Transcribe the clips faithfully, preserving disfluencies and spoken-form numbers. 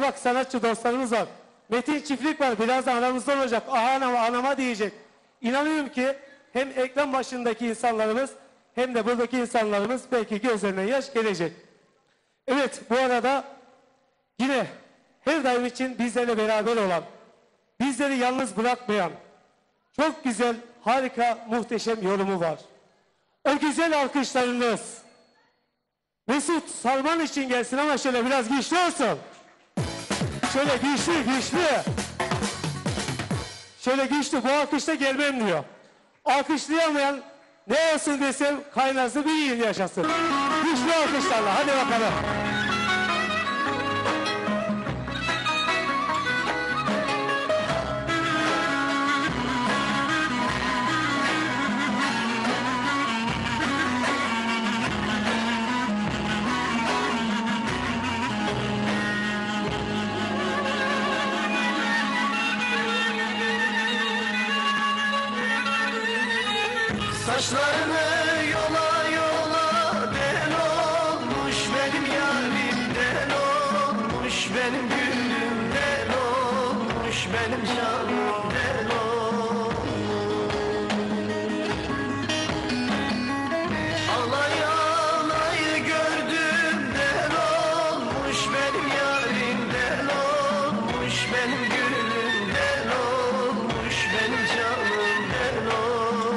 ufak sanatçı dostlarımız var. Metin Çiftlik var. Birazdan aramızda olacak. Aha anama, anama diyecek. İnanıyorum ki hem ekran başındaki insanlarımız hem de buradaki insanlarımız belki gözlerine yaş gelecek. Evet, bu arada yine her daim için bizlerle beraber olan, bizleri yalnız bırakmayan, çok güzel, harika, muhteşem yorumu var. O güzel alkışlarınız Mesut Salman için gelsin ama şöyle biraz güçlü olsun. Şöyle güçlü, güçlü. Şöyle güçlü, bu alkışta gelmem diyor. Alkışlayamayan ne olsun desem kaynası bir yıl yaşasın. Güçlü alkışlarla, hadi bakalım. Saçlarını yola yola del olmuş benim yarim, del olmuş benim gülüm, del olmuş benim canım, del olmuş. Alay alay gördüm, del olmuş benim yarim, del olmuş benim gülüm, del olmuş benim canım, del olmuş.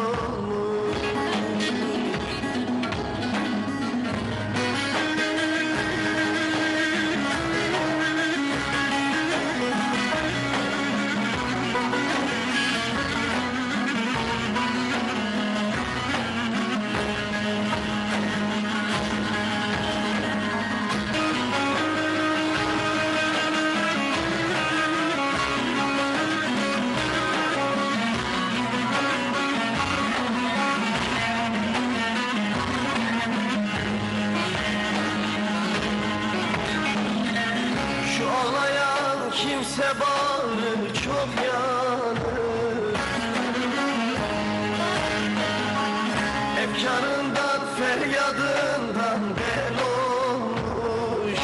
Kimse bağrı çok yanır, efkarından feryadından bel olmuş.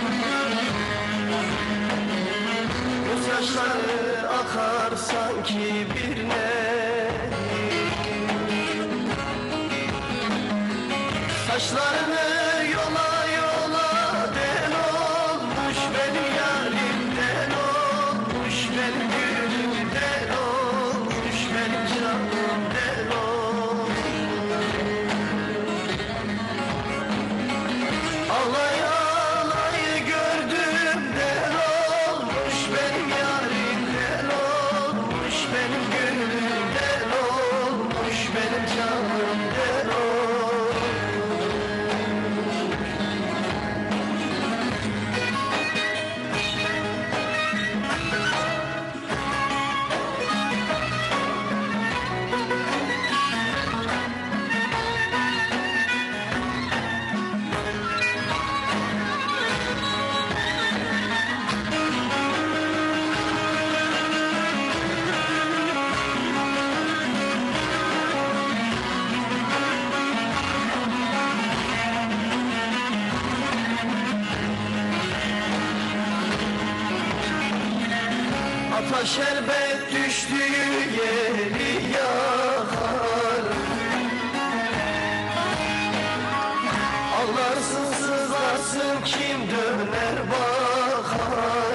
Bu saçları akar sanki bir nehir, saçlarını yola yola del olmuş benim yarim, del olmuş benim gülüm, del olmuş benim canım, del olmuş. Alay alay gördüm, del olmuş benim yarim, del olmuş benim gülüm, del olmuş benim canım, del olmuş. Ata şerbet düştüğü yeri yakar, ağlarsın sızlarsın kim döner bakar.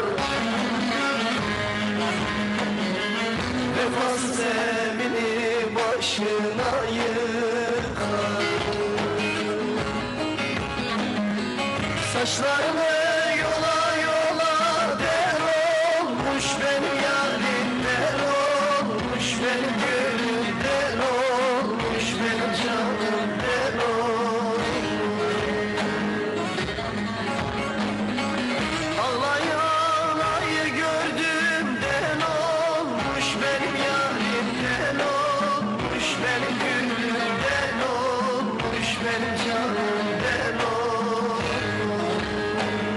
Vefasız emini başına yıkar, saçlarını yola yola del olmuş benim yarim, del olmuş benim gülüm, del olmuş benim canım, del olmuş. Alay alay gördüm, del olmuş benim yarim, del olmuş benim gülüm, del olmuş benim canım, del olmuş.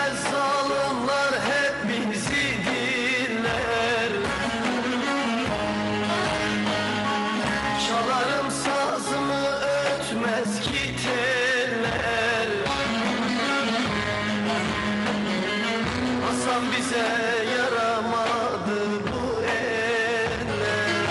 zalimler hep bizi dinler. Çalarım sazımı ötmez ki teller. Hasan bize yaramadı bu eller.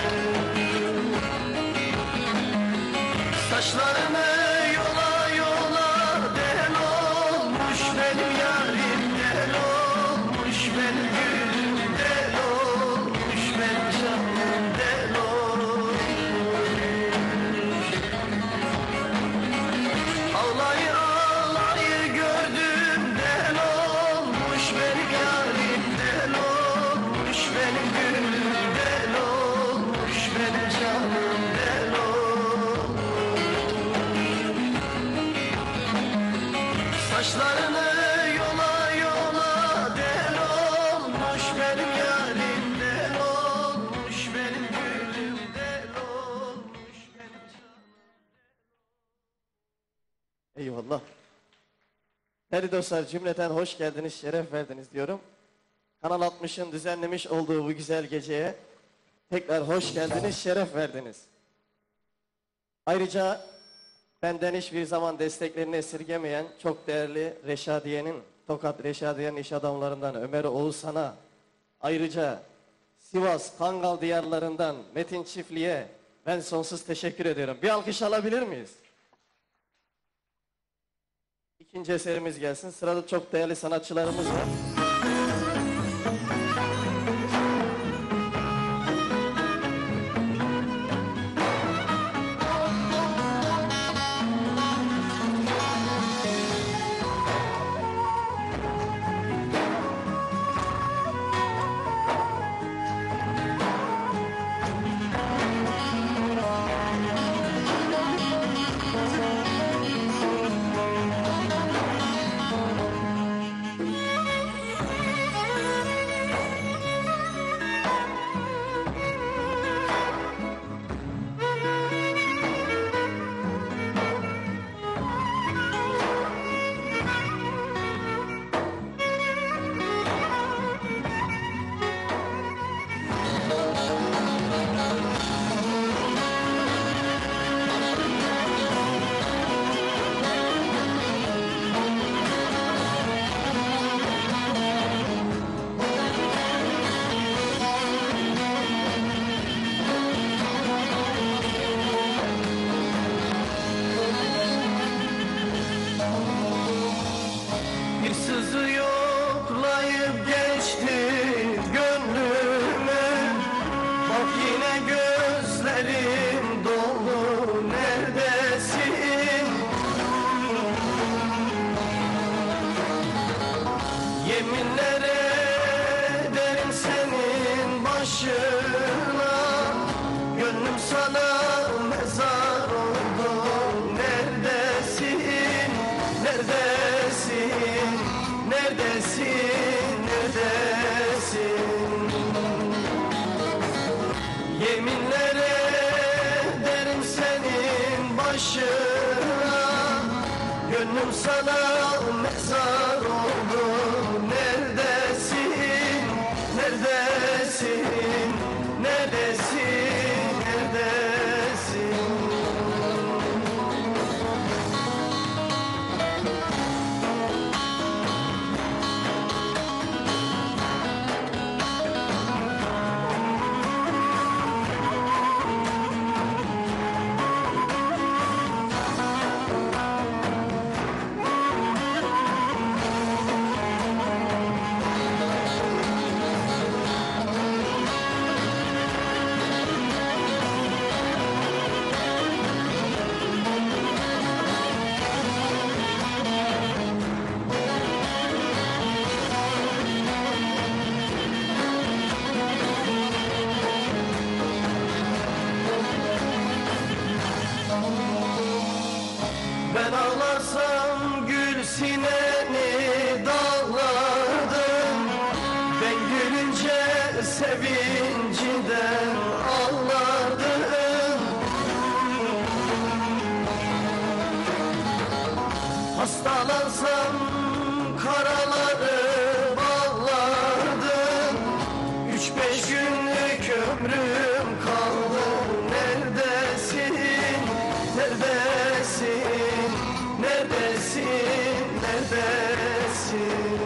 Saçlarını yola yola del olmuş benim yarim, del olmuş benim gülüm, del olmuş benim canım, del olmuş. Ağlayı ağlayı gördüm, del olmuş benim yarim, del olmuş benim gülüm, del olmuş benim canım, del olmuş. Saçlarını yola yola del olmuş benim yarim, del olmuş benim gülüm, del olmuş benim canım. Eyvallah. Değerli dostlar, cümleten hoş geldiniz, şeref verdiniz diyorum. Kanal altmışın düzenlemiş olduğu bu güzel geceye tekrar hoş geldiniz, şeref verdiniz. Ayrıca benden hiçbir zaman desteklerini esirgemeyen çok değerli Reşadiye'nin, Tokat Reşadiye'nin iş adamlarından Ömer Oğuzhan'a, ayrıca Sivas, Kangal diyarlarından Metin Çiftli'ye ben sonsuz teşekkür ediyorum. Bir alkış alabilir miyiz? İkinci eserimiz gelsin. Sırada çok değerli sanatçılarımız var. Bir sızı yoklayıp geçti gönlümü. Bak yine gözlerim dolu, neredesin? Yeminler ederim senin başına, gönlüm sana mezar oldu. Neredesin? Neredesin? Neredesin? Neredesin? Yeminler ederim senin başına, gönlüm sana mezar oldu. Neredesin? Neredesin? Neredesin? Neredesin? Ben ağlarsam gül sineni dağlardım. Ben gülünce sevincinden ağlardım. Hastalansam karaları bağlardım. Üç beş günlük ömrüm kaldı. Neredesin, neredesin, neredesin, neredesin?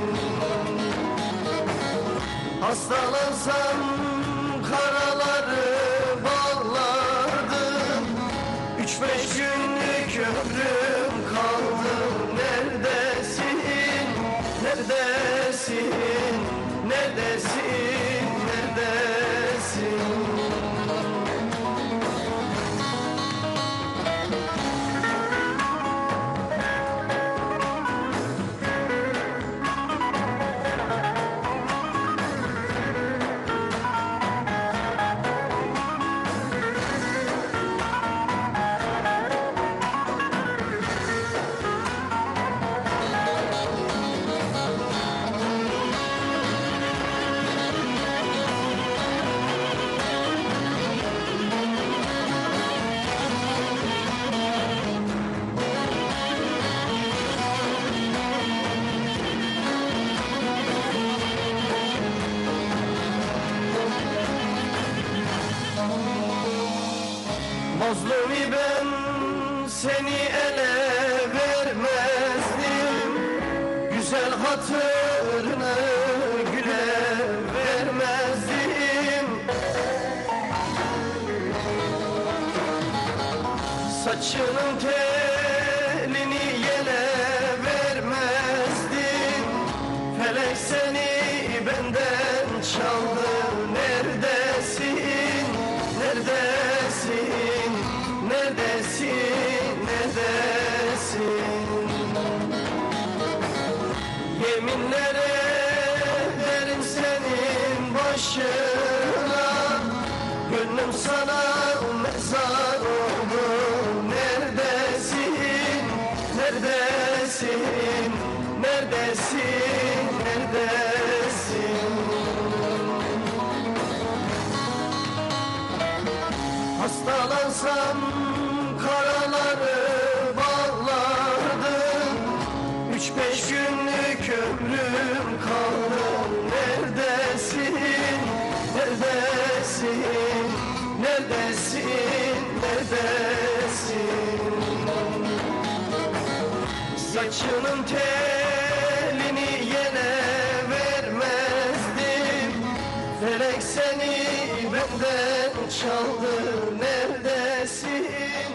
Hastalansam karaları bağlardım. Üç beş günlük ömrüm kaldı. Neredesin, neredesin, neredesin, neredesin? Mazlumi ben seni ele vermezdim. Güzel hatırını güle vermezdim. Saçının telini yele vermezdim. Felek seni benden çaldı. Neredesin, neredesin, neredesin, neredesin? Yeminler ederim senin başına. Gönlüm sana mezar oldu. Neredesin, neredesin, neredesin, neredesin? Hastalansam karaları bağlardım. Üç beş günlük ömrüm kaldı. Neredesin, neredesin, neredesin, neredesin? Saçının telini yine vermezdim. Felek seni benden çaldı. Neredesin,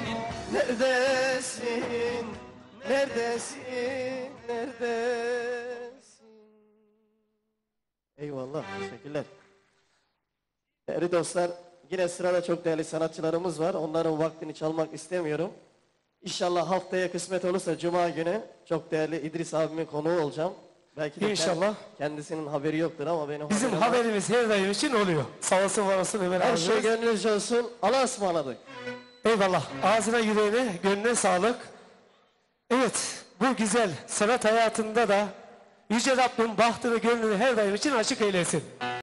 neredesin, neredesin, neredesin? Eyvallah, teşekkürler. Değerli dostlar, yine sırada çok değerli sanatçılarımız var. Onların vaktini çalmak istemiyorum. İnşallah haftaya kısmet olursa Cuma günü çok değerli İdris abimin konuğu olacağım. Belki de İnşallah. kendisinin haberi yoktur ama benim Bizim haberim var. haberimiz her daim için oluyor. Sağ olsun var olsun Ömer Her abi. şey gönlünüzce olsun. Allah'a ısmarladık. Eyvallah. Ağzına yüreğine, gönlüne sağlık. Evet, bu güzel sanat hayatında da Yüce Rabbim bahtını, gönlünü her daim için açık eylesin.